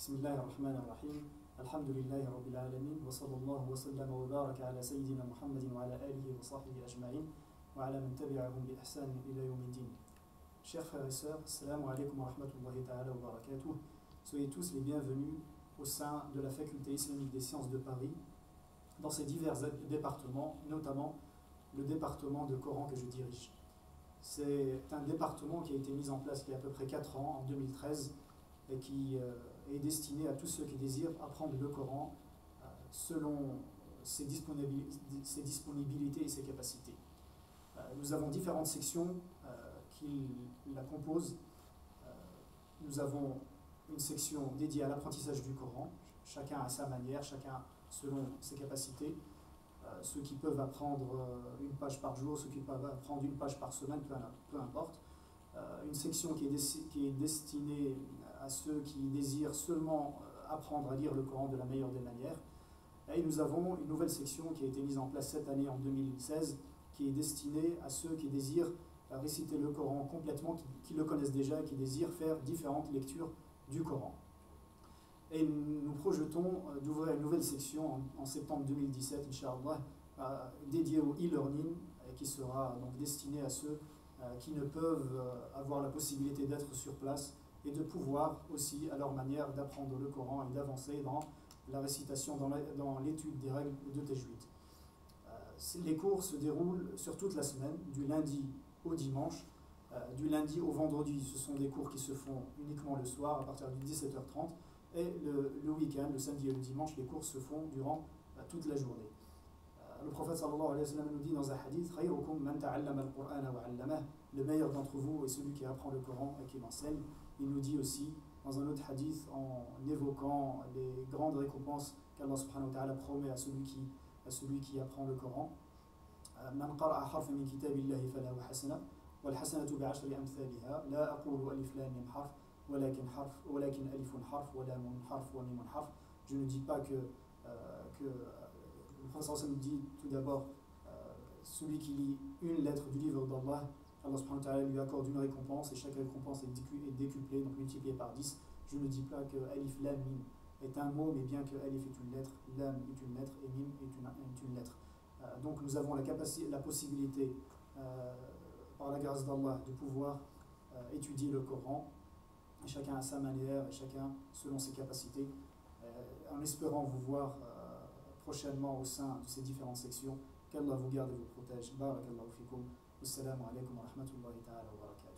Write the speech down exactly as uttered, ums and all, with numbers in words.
بسم الله الرحمن الرحيم الحمد لله رب العالمين وصلى الله وسلم وبارك على سيدنا محمد وعلى آله وصحبه أجمعين وعلى من تبعهم بإحسان إلى يوم الدين. Chers frères et sœurs, Assalamu alaikum wa rahmatullahi ta'ala wa barakatuh. Soyez tous les bienvenus au sein de la Faculté islamique des sciences de Paris, dans ces divers départements, notamment le département de Coran que je dirige. C'est un département qui a été mis en place il y a à peu près quatre ans, en deux mille treize, et qui euh, est destiné à tous ceux qui désirent apprendre le Coran euh, selon ses disponibilités, ses disponibilités et ses capacités. Euh, nous avons différentes sections euh, qui la composent. Euh, nous avons une section dédiée à l'apprentissage du Coran, chacun à sa manière, chacun selon ses capacités. Euh, ceux qui peuvent apprendre euh, une page par jour, ceux qui peuvent apprendre une page par semaine, peu, peu importe. Euh, une section qui est, qui est destinée à ceux qui désirent seulement apprendre à lire le Coran de la meilleure des manières. Et nous avons une nouvelle section qui a été mise en place cette année en deux mille seize, qui est destinée à ceux qui désirent réciter le Coran complètement, qui, qui le connaissent déjà et qui désirent faire différentes lectures du Coran. Et nous projetons d'ouvrir une nouvelle section en, en septembre deux mille dix-sept, Inch'Allah, euh, dédiée au e-learning, qui sera donc destinée à ceux euh, qui ne peuvent euh, avoir la possibilité d'être sur place et de pouvoir aussi, à leur manière, d'apprendre le Coran et d'avancer dans la récitation, dans l'étude des règles de Tajwid. Euh, les cours se déroulent sur toute la semaine, du lundi au dimanche, euh, du lundi au vendredi. Ce sont des cours qui se font uniquement le soir, à partir de dix-sept heures trente, et le, le week-end, le samedi et le dimanche, les cours se font durant euh, toute la journée. Euh, le prophète sallallahu alayhi wa sallam nous dit dans un hadith, « Khayrukum man ta'allama al-Qur'ana wa 'allamah » le meilleur d'entre vous est celui qui apprend le Coran et qui l'enseigne. Il nous dit aussi, dans un autre hadith, en évoquant les grandes récompenses qu'Allah subhanahu wa ta'ala promet à celui qui, à celui qui apprend le Coran. Man qara'a harfan min kitabillahi falahu hasana wal hasanatu bi'ashri amthaliha la aqulu alif lam mim harf walakin harf walakin alifun harf wa lamun harf wa mimun harf. Je ne dis pas que euh, que le prophète sallallahu dit tout d'abord euh, celui qui lit une lettre du livre d'Allah, Allah subhanahu wa ta'ala lui accorde une récompense et chaque récompense est décuplée, donc multipliée par dix. Je ne dis pas que Alif Lam Mim est un mot, mais bien que Alif est une lettre, Lam est une lettre et Mim est une, est une lettre. Euh, donc nous avons la, capacité, la possibilité, euh, par la grâce d'Allah, de pouvoir euh, étudier le Coran, et chacun à sa manière et chacun selon ses capacités, euh, en espérant vous voir euh, prochainement au sein de ces différentes sections. Qu'Allah vous garde et vous protège. Barakallahu fikum. Assalamu alaikum wa rahmatullahi ta'ala wa barakatuh.